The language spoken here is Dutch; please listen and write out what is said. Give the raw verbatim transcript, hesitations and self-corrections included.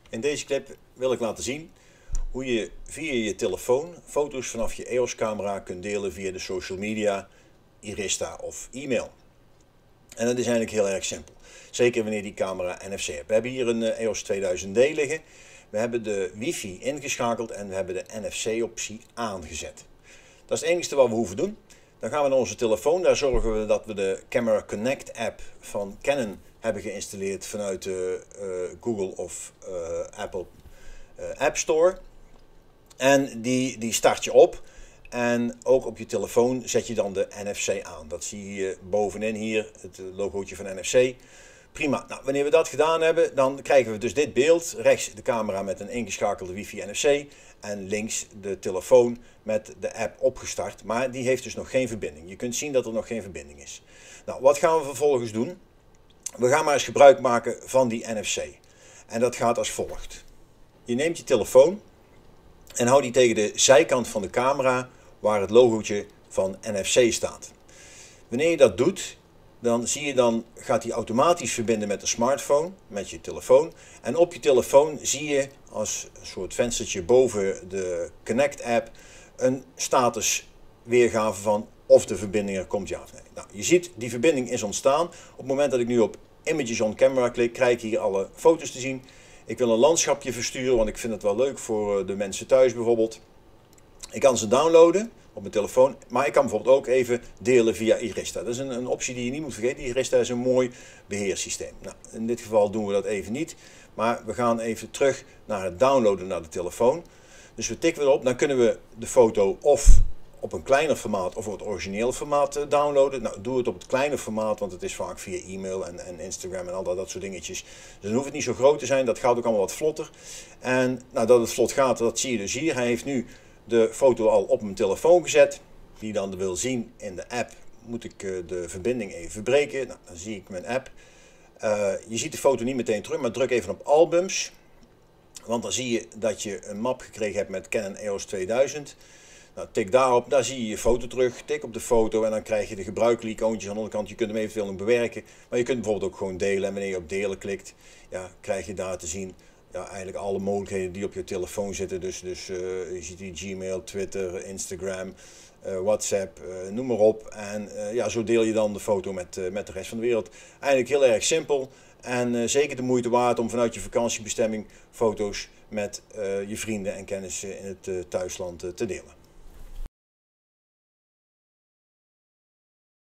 In deze clip wil ik laten zien hoe je via je telefoon foto's vanaf je E O S-camera kunt delen via de social media, Irista of e-mail. En dat is eigenlijk heel erg simpel. Zeker wanneer die camera N F C hebt. We hebben hier een E O S tweeduizend D liggen. We hebben de wifi ingeschakeld en we hebben de N F C optie aangezet. Dat is het enige wat we hoeven doen. Dan gaan we naar onze telefoon. Daar zorgen we dat we de Camera Connect app van Canon hebben geïnstalleerd vanuit de uh, Google of uh, Apple uh, App Store. En die, die start je op. En ook op je telefoon zet je dan de N F C aan. Dat zie je bovenin hier, het logootje van N F C. Prima. Nou, wanneer we dat gedaan hebben, dan krijgen we dus dit beeld. Rechts de camera met een ingeschakelde wifi N F C. En links de telefoon met de app opgestart. Maar die heeft dus nog geen verbinding. Je kunt zien dat er nog geen verbinding is. Nou, wat gaan we vervolgens doen? We gaan maar eens gebruik maken van die N F C. En dat gaat als volgt. Je neemt je telefoon en houdt die tegen de zijkant van de camera waar het logootje van N F C staat. Wanneer je dat doet, dan zie je dan gaat hij automatisch verbinden met de smartphone, met je telefoon. En op je telefoon zie je als een soort venstertje boven de Connect app een status weergave van of de verbinding er komt ja of nee. Nou, je ziet die verbinding is ontstaan. Op het moment dat ik nu op Images on Camera klik, krijg ik hier alle foto's te zien. Ik wil een landschapje versturen, want ik vind het wel leuk voor de mensen thuis bijvoorbeeld. Ik kan ze downloaden op mijn telefoon, maar ik kan bijvoorbeeld ook even delen via Irista. Dat is een, een optie die je niet moet vergeten. Irista is een mooi beheersysteem. Nou, in dit geval doen we dat even niet, maar we gaan even terug naar het downloaden naar de telefoon. Dus we tikken erop, dan kunnen we de foto of op een kleiner formaat of op het originele formaat downloaden. Nou, doe het op het kleine formaat, want het is vaak via e-mail en, en Instagram en al dat, dat soort dingetjes. Dus dan hoeft het niet zo groot te zijn, dat gaat ook allemaal wat vlotter. En nou, dat het vlot gaat, dat zie je dus hier. Hij heeft nu de foto al op mijn telefoon gezet. Die dan wil zien in de app, moet ik de verbinding even verbreken. Nou, dan zie ik mijn app. Uh, je ziet de foto niet meteen terug, maar druk even op albums. Want dan zie je dat je een map gekregen hebt met Canon E O S tweeduizend. Nou, tik daarop, daar zie je je foto terug. Tik op de foto en dan krijg je de gebruikelijke icoontjes aan de onderkant. Je kunt hem eventueel nog bewerken, maar je kunt bijvoorbeeld ook gewoon delen. En wanneer je op delen klikt, ja, krijg je daar te zien ja, eigenlijk alle mogelijkheden die op je telefoon zitten. Dus, dus uh, je ziet die Gmail, Twitter, Instagram, uh, WhatsApp, uh, noem maar op. En uh, ja, zo deel je dan de foto met, uh, met de rest van de wereld. Eigenlijk heel erg simpel. En uh, zeker de moeite waard om vanuit je vakantiebestemming foto's met uh, je vrienden en kennissen in het uh, thuisland uh, te delen.